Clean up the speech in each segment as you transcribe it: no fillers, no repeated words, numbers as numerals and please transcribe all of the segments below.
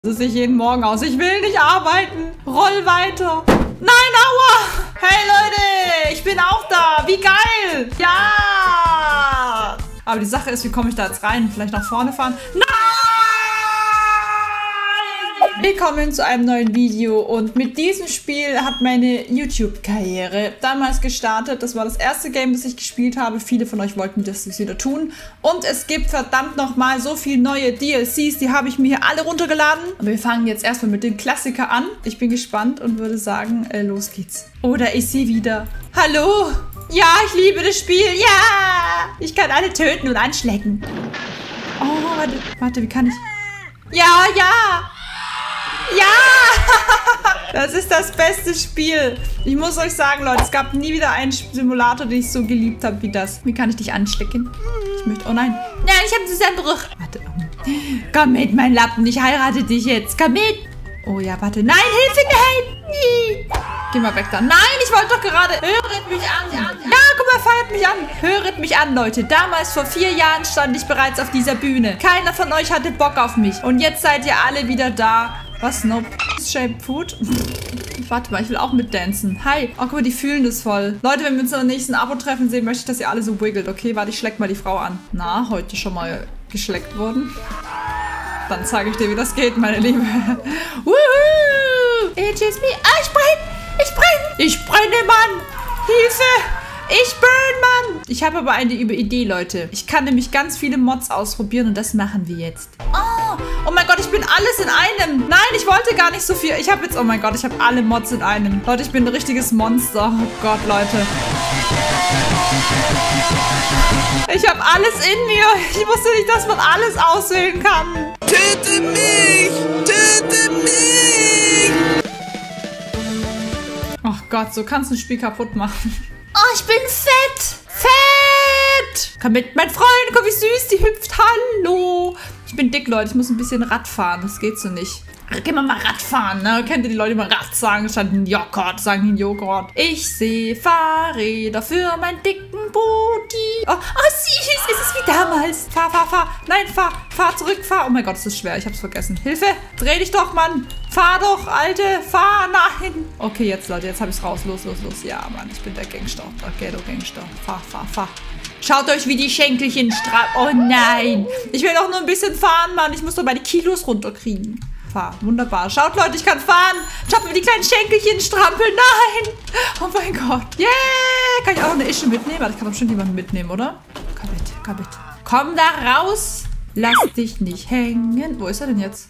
Das sehe ich jeden Morgen aus. Ich will nicht arbeiten. Roll weiter. Nein, aua. Hey Leute, ich bin auch da. Wie geil. Ja. Aber die Sache ist, wie komme ich da jetzt rein? Vielleicht nach vorne fahren? Nein! Willkommen zu einem neuen Video. Und mit diesem Spiel hat meine YouTube-Karriere damals gestartet. Das war das erste Game, das ich gespielt habe. Viele von euch wollten das wieder tun. Und es gibt verdammt nochmal so viele neue DLCs. Die habe ich mir hier alle runtergeladen. Aber wir fangen jetzt erstmal mit dem Klassiker an. Ich bin gespannt und würde sagen, los geht's. Oder ist sie wieder? Hallo? Ja, ich liebe das Spiel. Ja! Ich kann alle töten und anschlecken. Oh, warte, wie kann ich... Ja! Das ist das beste Spiel. Ich muss euch sagen, Leute, es gab nie wieder einen Simulator, den ich so geliebt habe wie das. Wie kann ich dich anstecken? Ich möchte... Oh nein. Nein, ich habe Zusammenbruch. Warte. Komm mit, mein Lappen. Ich heirate dich jetzt. Komm mit. Oh ja, warte. Nein, Hilfe, nein. Geh mal weg da. Nein, ich wollte doch gerade... Höret mich an. Ja, guck mal, feiert mich an. Höret mich an, Leute. Damals, vor 4 Jahren, stand ich bereits auf dieser Bühne. Keiner von euch hatte Bock auf mich. Und jetzt seid ihr alle wieder da. Was? No Shape Food? Warte mal, ich will auch mitdancen. Hi. Oh, guck mal, die fühlen das voll. Leute, wenn wir uns in der nächsten Abo-Treffen sehen, möchte ich, dass ihr alle so wiggelt. Okay, warte, ich schleck mal die Frau an. Na, heute schon mal geschleckt worden? Dann zeige ich dir, wie das geht, meine Liebe. Woohoo! It is me. Ah, ich brenne, Mann! Hilfe! Ich burn, Mann! Ich habe aber eine Idee, Leute. Ich kann nämlich ganz viele Mods ausprobieren und das machen wir jetzt. Oh mein Gott, ich bin alles in einem. Nein, ich wollte gar nicht so viel. Ich habe jetzt, oh mein Gott, ich habe alle Mods in einem. Leute, ich bin ein richtiges Monster. Oh Gott, Leute. Ich habe alles in mir. Ich wusste nicht, dass man alles auswählen kann. Töte mich! Töte mich! Oh Gott, so kannst du ein Spiel kaputt machen. Oh, ich bin fett! Fett! Komm mit, mein Freund, guck wie süß, die hüpft. Hallo! Ich bin dick, Leute, ich muss ein bisschen Rad fahren. Das geht so nicht. Gehen wir mal Rad fahren, ne? Kennt ihr die Leute, die mal Rad sagen? Statt ein Joghurt, sagen die Joghurt. Ich sehe Fahrräder für meinen dicken Booty. Oh, süß, ist es wie damals. Fahr. Nein, fahr zurück, fahr. Oh mein Gott, das ist schwer, ich hab's vergessen. Hilfe, dreh dich doch, Mann. Fahr doch, Alte, fahr, nein. Okay, jetzt, Leute, jetzt hab ich's raus. Los. Ja, Mann, ich bin der Gangster. Okay, du Gangster. Fahr. Schaut euch, wie die Schenkelchen Oh nein. Ich will doch nur ein bisschen fahren, Mann. Ich muss doch meine Kilos runterkriegen. Fahr. Wunderbar. Schaut, Leute, ich kann fahren. Schaut mir die kleinen Schenkelchen strampeln. Nein. Oh mein Gott. Yeah. Kann ich auch noch eine Ische mitnehmen? Ich kann doch bestimmt jemanden mitnehmen, oder? Komm mit. Komm da raus. Lass dich nicht hängen. Wo ist er denn jetzt?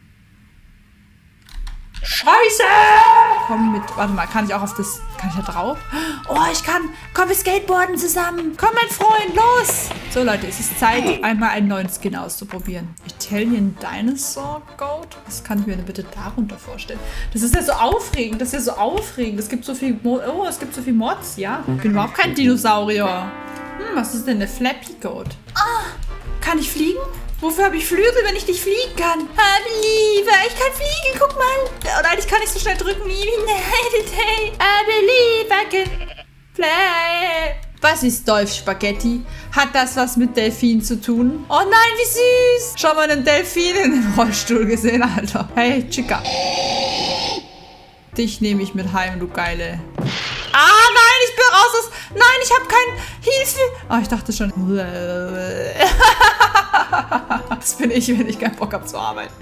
Scheiße! Komm mit. Warte mal, kann ich auch auf das... Kann ich da drauf? Oh, ich kann... Komm, wir skateboarden zusammen. Komm, mein Freund, los! So, Leute, es ist Zeit, einmal einen neuen Skin auszuprobieren. Italian Dinosaur Goat? Was kann ich mir denn bitte darunter vorstellen? Das ist ja so aufregend. Es gibt so viel... Oh, es gibt so viel Mods, ja? Ich bin überhaupt kein Dinosaurier. Was ist denn eine Flappy Goat? Kann ich fliegen? Wofür habe ich Flügel, wenn ich nicht fliegen kann? Liebe, ich kann fliegen, guck mal. Oh nein, ich kann nicht so schnell drücken. I believe I can fly. Was ist Dolph Spaghetti? Hat das was mit Delfin zu tun? Oh nein, wie süß. Schon mal einen Delfin in dem Rollstuhl gesehen, Alter. Hey, Chica. Dich nehme ich mit heim, du Geile. Nein, ich bin raus. Nein, ich habe kein... Hilfe. Ich dachte schon. Das bin ich, wenn ich keinen Bock habe zu arbeiten.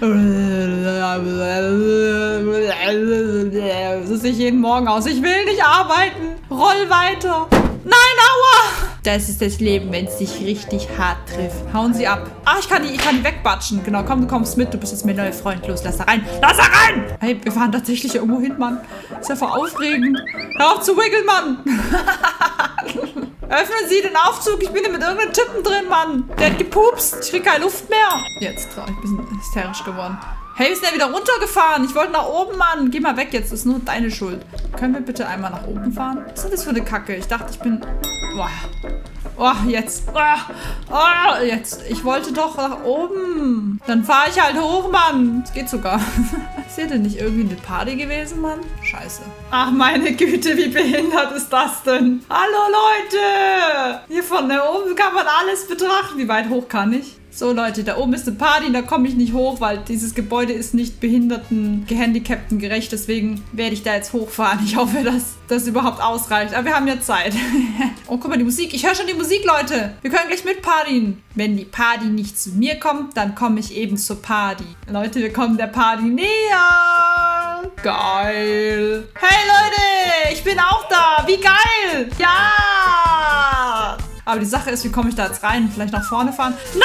So sehe ich jeden Morgen aus. Ich will nicht arbeiten. Roll weiter. Nein, aua. Das ist das Leben, wenn es dich richtig hart trifft. Hauen sie ab. Ich kann die wegbatschen. Genau, komm, du kommst mit. Du bist jetzt mein neuer Freund. Los, lass da rein. Lass da rein! Hey, wir fahren tatsächlich irgendwo hin, Mann. Ist ja voll aufregend. Hör auf zu wiggeln, Mann. Öffnen Sie den Aufzug. Ich bin hier mit irgendeinem Typen drin, Mann. Der hat gepupst. Ich krieg keine Luft mehr. Jetzt, ich bin ein bisschen hysterisch geworden. Hey, wir sind ja wieder runtergefahren. Ich wollte nach oben, Mann. Geh mal weg jetzt. Das ist nur deine Schuld. Können wir bitte einmal nach oben fahren? Was ist das für eine Kacke? Ich dachte, ich bin... Jetzt. Jetzt. Ich wollte doch nach oben. Dann fahre ich halt hoch, Mann. Das geht sogar. Ist hier denn nicht irgendwie eine Party gewesen, Mann? Scheiße. Ach, meine Güte, wie behindert ist das denn? Hallo, Leute. Hier von da oben kann man alles betrachten. Wie weit hoch kann ich? So, Leute, da oben ist eine Party, da komme ich nicht hoch, weil dieses Gebäude ist nicht behinderten, gehandicapten gerecht. Deswegen werde ich da jetzt hochfahren. Ich hoffe, dass das überhaupt ausreicht. Aber wir haben ja Zeit. Oh, guck mal, die Musik. Ich höre schon die Musik, Leute. Wir können gleich mitpartyen. Wenn die Party nicht zu mir kommt, dann komme ich eben zur Party. Leute, wir kommen der Party näher. Geil. Hey, Leute, ich bin auch da. Wie geil. Ja. Aber die Sache ist, wie komme ich da jetzt rein? Vielleicht nach vorne fahren? Nein!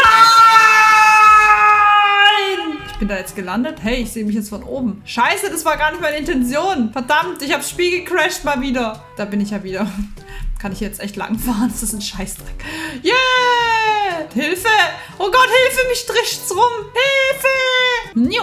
Ich bin da jetzt gelandet. Hey, ich sehe mich jetzt von oben. Scheiße, das war gar nicht meine Intention. Verdammt, ich habe das Spiel gecrashed mal wieder. Da bin ich ja wieder. Kann ich jetzt echt lang fahren? Das ist ein Scheißdreck. Yeah! Hilfe! Oh Gott, Hilfe! Mich trischt's rum! Hilfe!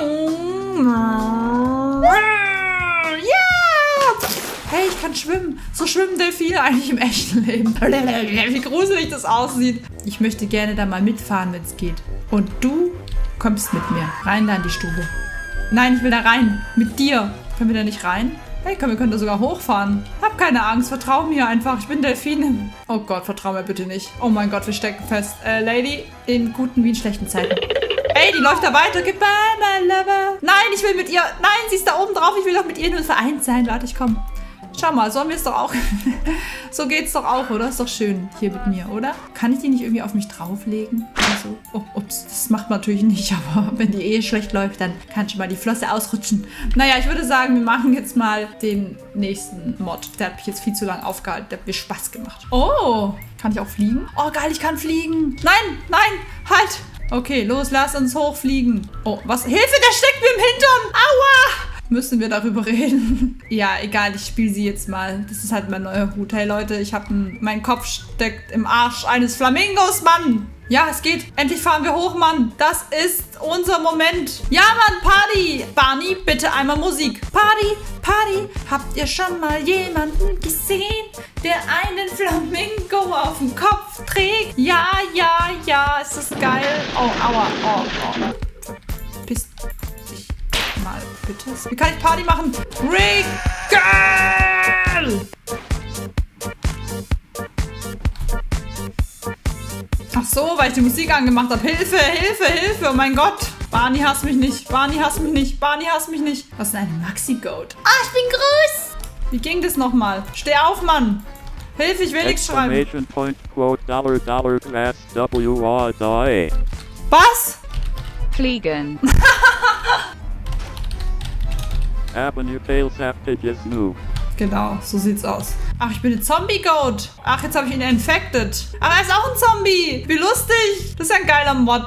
Ja! Hey, ich kann schwimmen. So schwimmen Delfine eigentlich im echten Leben. Wie gruselig das aussieht. Ich möchte gerne da mal mitfahren, wenn es geht. Und du kommst mit mir rein da in die Stube. Nein, ich will da rein. Mit dir. Können wir da nicht rein? Hey, wir können da sogar hochfahren. Hab keine Angst, vertrau mir einfach. Ich bin Delfine. Oh Gott, vertrau mir bitte nicht. Oh mein Gott, wir stecken fest. Lady, in guten wie in schlechten Zeiten. Ey, die läuft da weiter. Goodbye, my lover. Nein, ich will mit ihr. Nein, sie ist da oben drauf. Ich will doch mit ihr nur vereint sein. Warte, ich komm. Schau mal, sollen wir es doch auch... So geht's doch auch, oder? Ist doch schön hier mit mir, oder? Kann ich die nicht irgendwie auf mich drauflegen? Also, oh, ups, das macht man natürlich nicht, aber wenn die Ehe schlecht läuft, dann kann schon mal die Flosse ausrutschen. Naja, ich würde sagen, wir machen jetzt mal den nächsten Mod. Der hat mich jetzt viel zu lange aufgehalten. Der hat mir Spaß gemacht. Oh, kann ich auch fliegen? Oh, geil, ich kann fliegen. Nein, nein, halt. Okay, los, lass uns hochfliegen. Oh, was? Hilfe, der steckt mir im Hintern. Aua. Müssen wir darüber reden? Ja, egal, ich spiele sie jetzt mal. Das ist halt mein neuer Hut. Hey Leute, ich habe mein Kopf steckt im Arsch eines Flamingos, Mann. Ja, es geht. Endlich fahren wir hoch, Mann. Das ist unser Moment. Ja, Mann, Party. Barney, bitte einmal Musik. Party, Party. Habt ihr schon mal jemanden gesehen, der einen Flamingo auf dem Kopf trägt? Ja, ja, ja. Ist das geil? Oh, aua. Oh, oh. Verpiss dich mal, bitte. Wie kann ich Party machen? Regal! Ach so, weil ich die Musik angemacht habe. Hilfe, Hilfe, Hilfe. Oh mein Gott. Barney hasst mich nicht. Barney hasst mich nicht. Barney hasst mich nicht. Was ist denn eine Maxi-Goat? Ah, ich bin groß. Wie ging das nochmal? Steh auf, Mann. Hilfe, ich will nichts schreiben. Point, quote, class, W-R-D. Was? Fliegen. Avenue tails have to just move. Genau, so sieht's aus. Ach, ich bin eine Zombie-Goat. Ach, jetzt habe ich ihn infected. Aber er ist auch ein Zombie. Wie lustig. Das ist ja ein geiler Mod.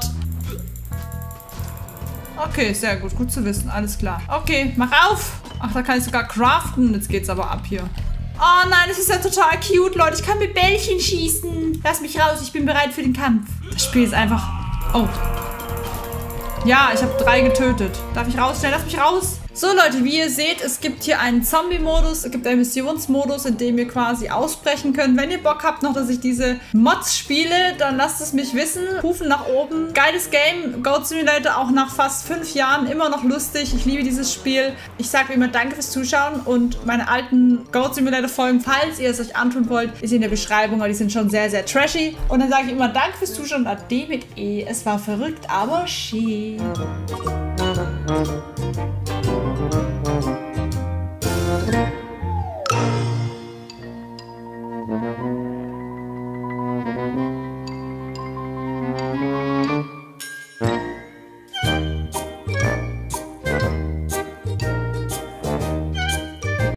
Okay, sehr gut. Gut zu wissen. Alles klar. Okay, mach auf. Ach, da kann ich sogar craften. Jetzt geht's aber ab hier. Oh nein, das ist ja total cute, Leute. Ich kann mit Bällchen schießen. Lass mich raus. Ich bin bereit für den Kampf. Das Spiel ist einfach... Oh. Ja, ich habe 3 getötet. Darf ich raus? Schnell, lass mich raus. So Leute, wie ihr seht, es gibt hier einen Zombie-Modus, es gibt einen Missionsmodus, in dem ihr quasi ausbrechen könnt. Wenn ihr Bock habt noch, dass ich diese Mods spiele, dann lasst es mich wissen. Hufen nach oben. Geiles Game. Goat Simulator auch nach fast 5 Jahren immer noch lustig. Ich liebe dieses Spiel. Ich sage wie immer danke fürs Zuschauen und meine alten Goat Simulator Folgen, falls ihr es euch antun wollt, ist in der Beschreibung, aber die sind schon sehr, sehr trashy. Und dann sage ich immer danke fürs Zuschauen und Ade mit E. Es war verrückt, aber schön.